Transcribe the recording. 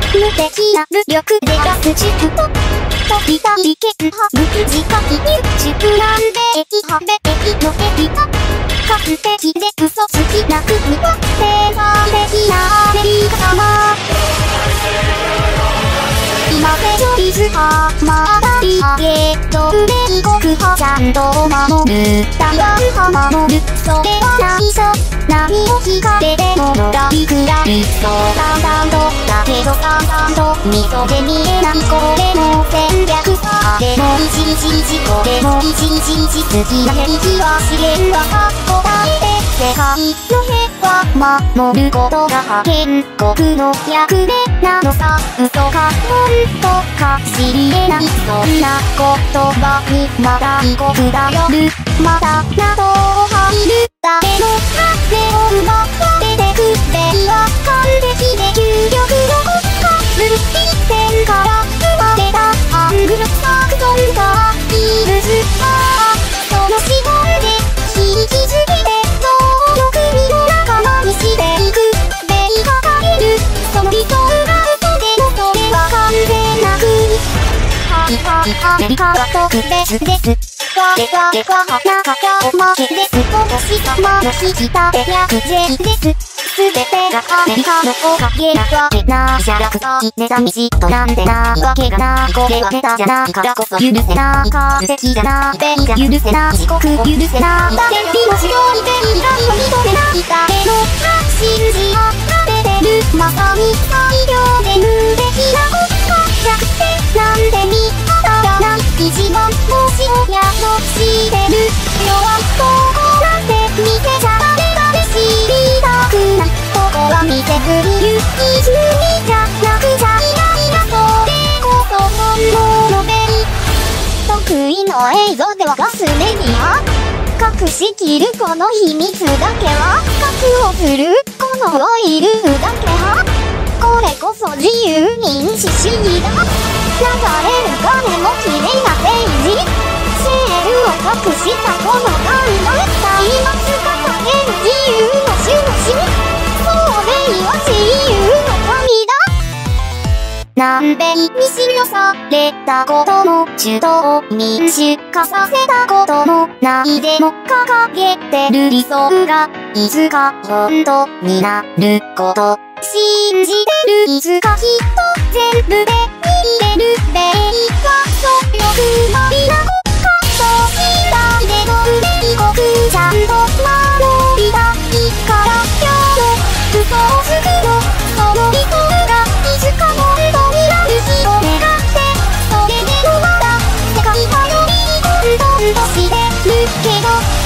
無敵な武力でガスチュート飛びたりけんは無時間入手なんで駅はべ駅のエリア確定で嘘つきなくには定番的なアメリカ様今でちょいずはまだり上げどれに国派ちゃんと守る弾丸は守るそれは内緒何を聞かれてものらいくらいそうだんだんとだけどだんだんと見とで見えないこれの戦略さあれも一日一これも一日一好きな兵器は資源はさ答えて世界の平和守ることが建国の役目なのさ嘘か本当か知り得ないそんな言葉にまだ異国だよるまだなどを入る誰の羽を奪われてくれは完璧で究極の国家一点から生まれたアングルサクソンがいるずその資本で引き継ぎでどの国の仲間にしていく米がかけるその理想が嘘でもそれは完全な国アメリカは特別です我々は花形おまけですお星様の引き立て役税ですすべてがアメリカのおかげなわけないじゃなくてネタミシットなんてなわけがないこれはネタじゃないからこそ許せない完璧じゃない便が許せない遅刻を許せない誰よりも強い便以外を認めない誰もが信じられてるまさに最良で無敵な国家弱点なんて見当たらない一番もし親のしてる弱いとこなんて見せちゃダメだね知りたくないここは見せずに言う22じゃなくちゃいやいやそれこそ本物べ得意の映像ではガスメディア隠しきるこの秘密だけは核を振るこのオイルだけはこれこそ自由民主主義だ流れる金も綺麗なページシェールを隠したこの感動松明掲げる自由の終止そうめいは自由の神だ南米に侵略されたことも主導民主化させたこともないでも掲げてる理想がいつか本当になること信じてるいつかきっと全部で見れる米はそうよくまりな国家そうしたいでどん米国ちゃんと守りたいから今日の嘘をつくのその理想がいつか本当になる日を願ってそれでもまだ世界はより混沌としてるけど